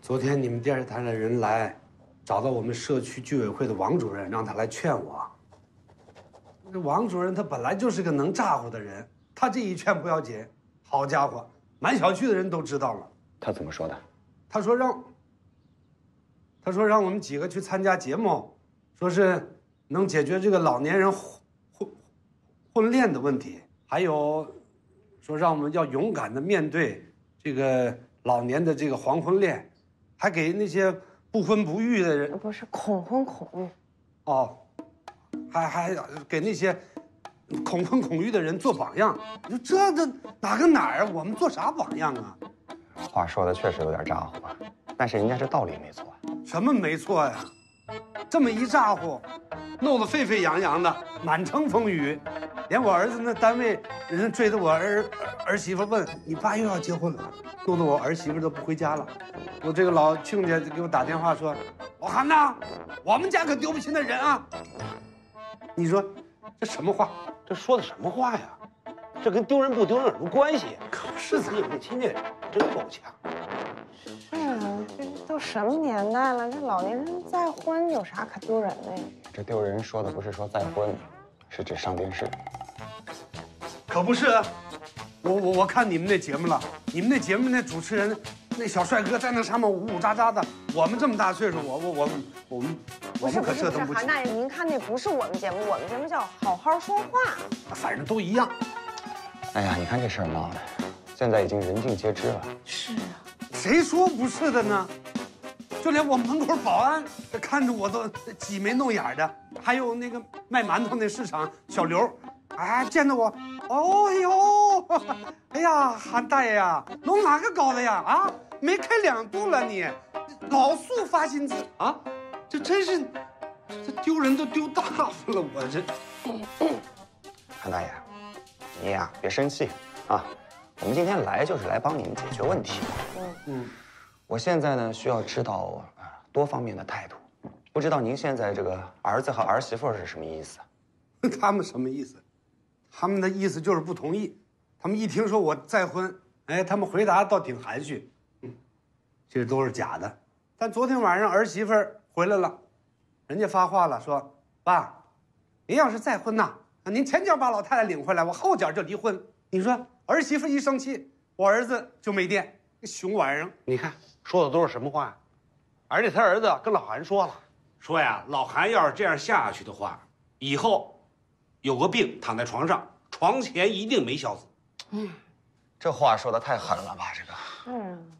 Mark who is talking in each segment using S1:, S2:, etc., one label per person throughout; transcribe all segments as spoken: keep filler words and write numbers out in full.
S1: 昨天你们电视台的人来，找到我们社区居委会的王主任，让他来劝我。这王主任他本来就是个能咋呼的人，他这一劝不要紧，好家伙，满小区的人都知道了。
S2: 他怎么说的？
S1: 他说让，他说让我们几个去参加节目，说是能解决这个老年人婚婚婚恋的问题，还有说让我们要勇敢的面对这个老年的这个黄昏恋，还给那些不婚不育的人，
S3: 不是恐婚恐育，
S1: 哦，还还给那些恐婚恐育的人做榜样。你说这这哪跟哪儿啊？我们做啥榜样啊？
S2: 话说的确实有点咋呼吧，但是人家这道理没错。
S1: 什么没错呀？这么一咋呼，弄得沸沸扬扬的，满城风雨，连我儿子那单位人追着我儿儿媳妇问你爸又要结婚了，弄得我儿媳妇都不回家了。我这个老亲家给我打电话说，老韩呐，我们家可丢不起那人啊。你说这什么话？
S4: 这说的什么话呀？这跟丢人不丢人有什么关系？
S1: 可是
S4: 自己有这亲家，真够呛。
S3: 是啊，这都什么年代了，这老年人再婚有啥可丢人的呀？
S2: 这丢人说的不是说再婚，是指上电视。
S1: 可不是，我我我看你们那节目了，你们那节目那主持人，那小帅哥在那上面呜呜喳喳的，我们这么大岁数，我我我们我们我们可这都不
S3: 韩大爷，您看那不是我们节目，我们节目叫好好说话，
S1: 反正都一样。
S2: 哎呀，你看这事儿闹的，现在已经人尽皆知了。
S3: 是啊，
S1: 谁说不是的呢？就连我门口保安看着我都挤眉弄眼的，还有那个卖馒头那市场小刘，哎，见到我，哦呦，哎呀，韩大爷呀，弄哪个高的呀？啊，没开两度了你，老速发薪资啊，这真是，这丢人都丢大发了，我这。
S2: 韩大爷，你呀别生气啊，我们今天来就是来帮你们解决问题。
S3: 嗯
S1: 嗯，
S2: 我现在呢需要知道啊多方面的态度，不知道您现在这个儿子和儿媳妇是什么意思？
S1: 他们什么意思？他们的意思就是不同意。他们一听说我再婚，哎，他们回答倒挺含蓄，嗯，这都是假的。但昨天晚上儿媳妇回来了，人家发话了，说：“爸，您要是再婚呐，您前脚把老太太领回来，我后脚就离婚。”你说儿媳妇一生气，我儿子就没电，熊玩意儿。
S4: 你看说的都是什么话呀？而且他儿子跟老韩说了，说呀，老韩要是这样下去的话，以后有个病躺在床上，床前一定没孝子。
S2: 嗯，这话说的太狠了吧？这个。
S3: 嗯。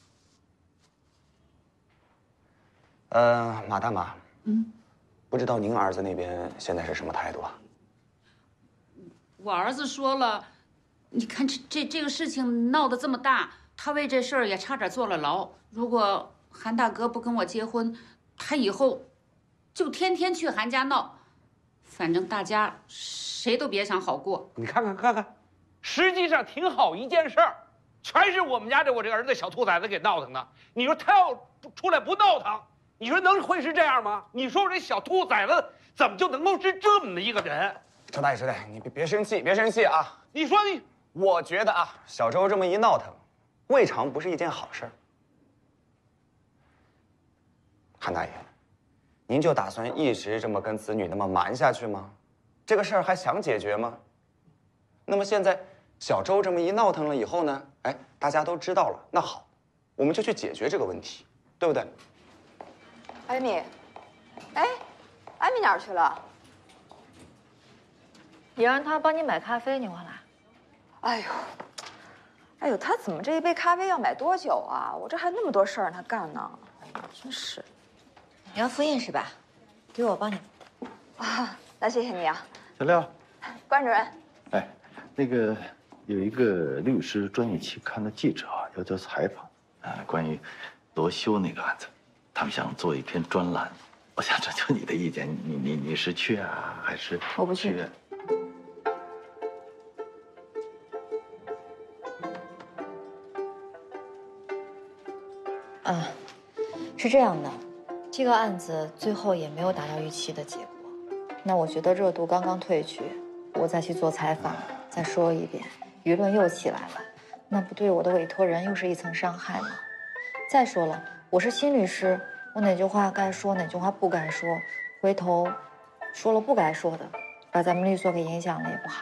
S2: 呃，马大妈，
S5: 嗯，
S2: 不知道您儿子那边现在是什么态度啊？
S5: 我儿子说了，你看这这这个事情闹得这么大，他为这事儿也差点坐了牢。如果韩大哥不跟我结婚，他以后就天天去韩家闹，反正大家谁都别想好过。
S4: 你看看看看，实际上挺好一件事儿，全是我们家这我这个儿子小兔崽子给闹腾的。你说他要出来不闹腾，你说能会是这样吗？你说我这小兔崽子怎么就能够是这么一个人？
S2: 周大爷，周大爷，你别别生气，别生气啊！
S4: 你说你，
S2: 我觉得啊，小周这么一闹腾，未尝不是一件好事儿。韩大爷，您就打算一直这么跟子女那么瞒下去吗？这个事儿还想解决吗？那么现在小周这么一闹腾了以后呢，哎，大家都知道了，那好，我们就去解决这个问题，对不对？
S6: 艾米，哎，艾米哪儿去了？
S7: 你让他帮你买咖啡，你忘了？
S6: 哎呦，哎呦，他怎么这一杯咖啡要买多久啊？我这还那么多事儿让他干呢。哎呀，真是。
S7: 你要复印是吧？给我帮你。
S6: 啊，那谢谢你啊。
S8: 小廖，
S6: 关主任。
S8: 哎，那个有一个律师专业期刊的记者啊，要求采访，啊，关于罗修那个案子，他们想做一篇专栏。我想征求你的意见，你你你是去啊，还是？
S7: 我不去。嗯，是这样的，这个案子最后也没有达到预期的结果。那我觉得热度刚刚退去，我再去做采访，再说一遍，舆论又起来了，那不对我的委托人又是一层伤害吗？再说了， 我是新律师，我哪句话该说，哪句话不该说，回头说了不该说的，把咱们律所给影响了也不好。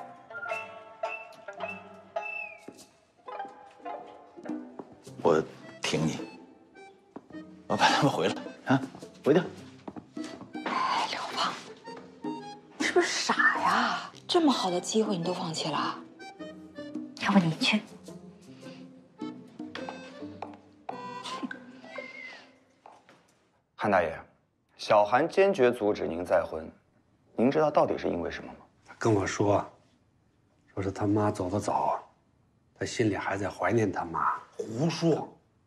S8: 我挺你，我把他们回来啊，回去。
S6: 哎，刘胖，你是不是傻呀？这么好的机会你都放弃了？
S7: 要不你去？
S2: 韩大爷，小韩坚决阻止您再婚，您知道到底是因为什么吗？
S1: 他跟我说，说是他妈走得早，他心里还在怀念他妈。
S4: 胡说！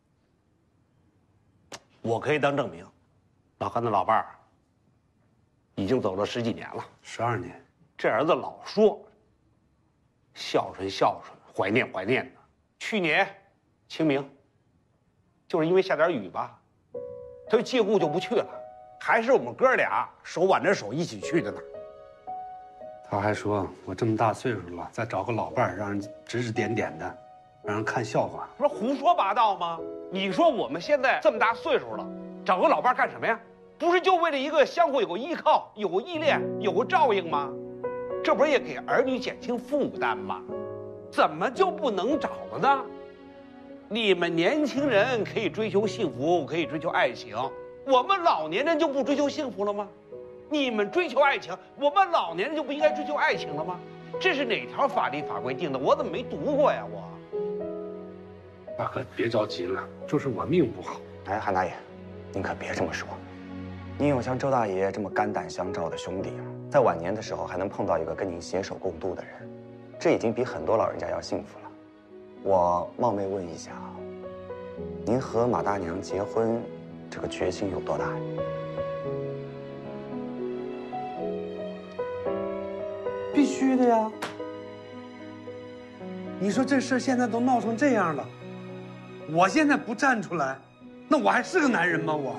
S4: 我可以当证明，老韩的老伴儿已经走了十几年了，
S1: 十二年。
S4: 这儿子老说孝顺孝顺，怀念怀念的。去年清明，就是因为下点雨吧，他就借故就不去了，还是我们哥俩手挽着手一起去的呢。
S1: 他还说我这么大岁数了，再找个老伴儿，让人指指点点的，让人看笑话。
S4: 不是胡说八道吗？你说我们现在这么大岁数了，找个老伴儿干什么呀？不是就为了一个相互有个依靠、有个依恋、有个照应吗？这不是也给儿女减轻负担吗？怎么就不能找了呢？你们年轻人可以追求幸福，可以追求爱情，我们老年人就不追求幸福了吗？你们追求爱情，我们老年人就不应该追求爱情了吗？这是哪条法律法规定的？我怎么没读过呀？我。
S1: 大哥，别着急了，就是我命不好。
S2: 哎，韩大爷，您可别这么说。您有像周大爷这么肝胆相照的兄弟，在晚年的时候还能碰到一个跟您携手共度的人，这已经比很多老人家要幸福了。我冒昧问一下，您和马大娘结婚，这个决心有多大呀？
S1: 必须的呀！你说这事现在都闹成这样了，我现在不站出来，那我还是个男人吗？我。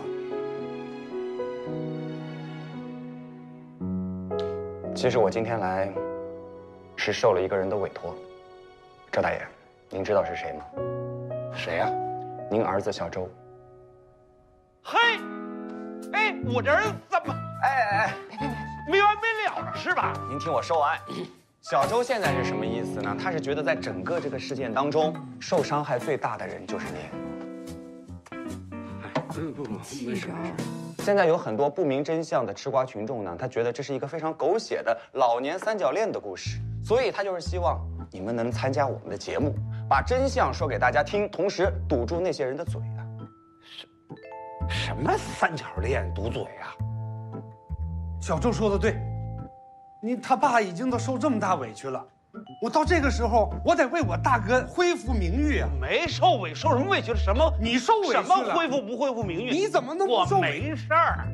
S2: 其实我今天来，是受了一个人的委托。周大爷，您知道是谁吗？
S4: 谁呀？
S2: 您儿子小周。
S4: 嘿，哎，我这人怎么？
S2: 哎哎哎，
S4: 没完没了了是吧？
S2: 您听我说完。小周现在是什么意思呢？他是觉得在整个这个事件当中，受伤害最大的人就是您。
S1: 嗯，不不，没事。
S2: 现在有很多不明真相的吃瓜群众呢，他觉得这是一个非常狗血的老年三角恋的故事，所以他就是希望你们能参加我们的节目，把真相说给大家听，同时堵住那些人的嘴啊。
S4: 什什么三角恋堵嘴啊？
S1: 小周说的对，你他爸已经都受这么大委屈了，我到这个时候，我得为我大哥恢复名誉啊！
S4: 没受委，受什么委屈了？什么？
S1: 你受委屈了？
S4: 什么恢复不恢复名誉？
S1: 你怎么能不受委屈？
S4: 我没事儿。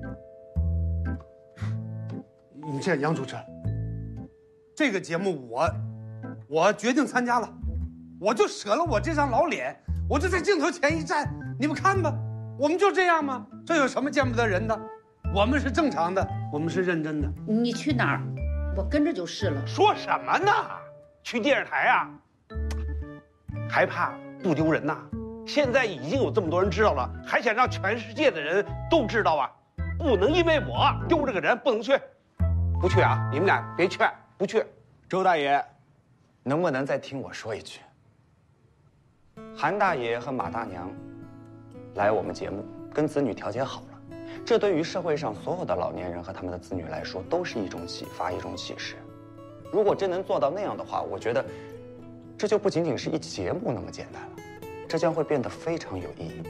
S1: 你这样，杨主持，这个节目我，我决定参加了，我就舍了我这张老脸，我就在镜头前一站，你们看吧，我们就这样吗？这有什么见不得人的？我们是正常的，我们是认真的。
S5: 你去哪儿？我跟着就是了。
S4: 说什么呢？去电视台啊？还怕不丢人呐？现在已经有这么多人知道了，还想让全世界的人都知道啊？不能因为我丢这个人不能去，不去啊！你们俩别劝，不去。
S2: 周大爷，能不能再听我说一句？韩大爷和马大娘来我们节目，跟子女调解好了。这对于社会上所有的老年人和他们的子女来说，都是一种启发，一种启示。如果真能做到那样的话，我觉得这就不仅仅是一节目那么简单了，这将会变得非常有意义。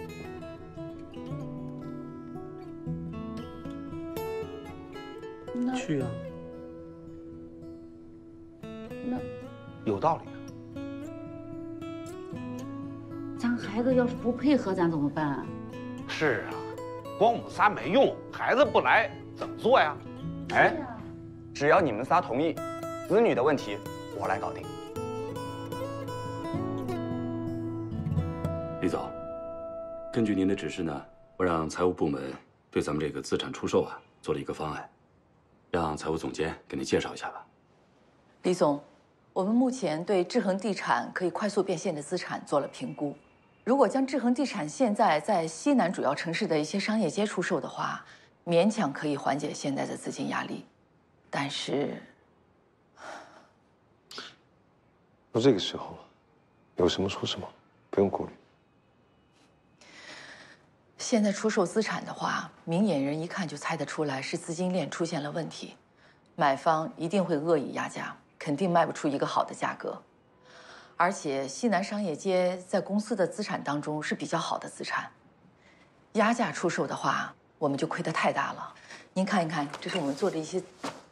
S5: 那
S1: 去啊！
S5: 那
S4: 有道理啊。
S5: 咱孩子要是不配合，咱怎么办啊？
S4: 是啊。光我们仨没用，孩子不来怎么做呀？
S2: 哎，只要你们仨同意，子女的问题我来搞定。
S9: 李总，根据您的指示呢，我让财务部门对咱们这个资产出售啊做了一个方案，让财务总监给您介绍一下吧。
S10: 李总，我们目前对志恒地产可以快速变现的资产做了评估。 如果将志恒地产现在在西南主要城市的一些商业街出售的话，勉强可以缓解现在的资金压力，但是，
S11: 都这个时候了，有什么说什么，不用顾虑。
S10: 现在出售资产的话，明眼人一看就猜得出来是资金链出现了问题，买方一定会恶意压价，肯定卖不出一个好的价格。而且西南商业街在公司的资产当中是比较好的资产，压价出售的话，我们就亏得太大了。您看一看，这是我们做的一些。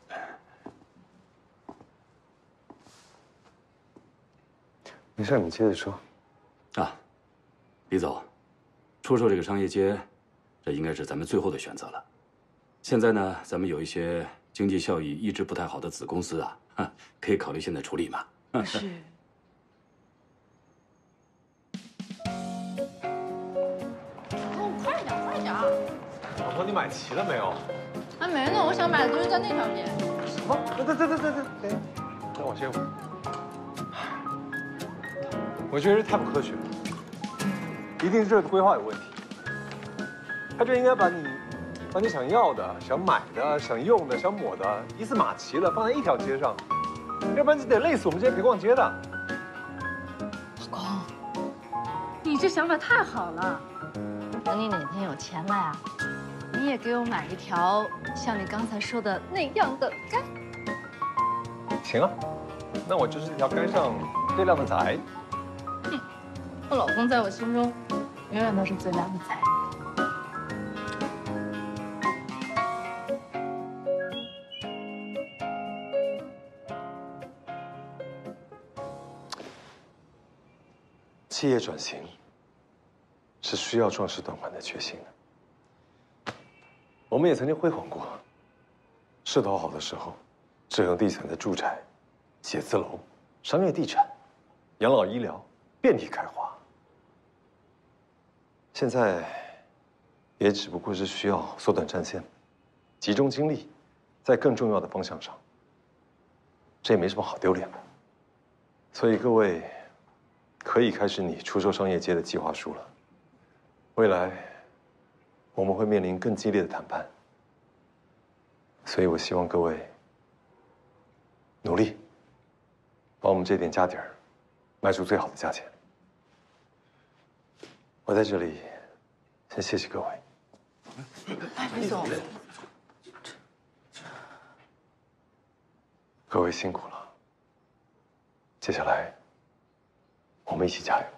S11: 没事，你接着说。
S9: 啊，李总，出售这个商业街，这应该是咱们最后的选择了。现在呢，咱们有一些经济效益一直不太好的子公司啊，哈，可以考虑现在处理嘛。
S10: 是。
S11: 老婆，你买齐了没有？
S12: 还没呢，我想买的东西在那条街。
S11: 什么？等等等等等等，等我歇会儿。我觉得这太不科学了，一定是这个规划有问题。他就应该把你，把你想要的、想买的、想用的、想抹的，一次码齐了，放在一条街上，要不然就得累死我们这些陪逛街的。
S12: 老公，你这想法太好了。
S7: 等你哪天有钱了呀，你也给我买一条像你刚才说的那样的杆。
S11: 行啊，那我就是这条杆上最靓的仔。
S12: 哼，我老公在我心中永远都是最靓的仔。
S11: 企业转型是需要壮士断腕的决心的。我们也曾经辉煌过，势头好的时候，志恒地产的住宅、写字楼、商业地产、养老医疗遍地开花。现在也只不过是需要缩短战线，集中精力在更重要的方向上。这也没什么好丢脸的。所以各位可以开始你出售商业街的计划书了。未来我们会面临更激烈的谈判，所以我希望各位努力，把我们这点家底儿卖出最好的价钱。我在这里先谢谢各位。
S10: 哎，李总，
S11: 各位辛苦了，接下来我们一起加油。